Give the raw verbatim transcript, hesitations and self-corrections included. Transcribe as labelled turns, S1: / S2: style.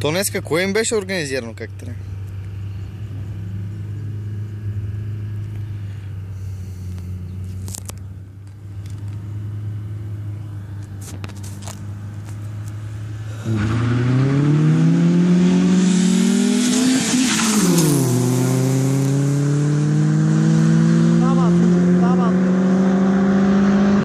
S1: То днеска кое им беше организирано как трябва? Mm-hmm.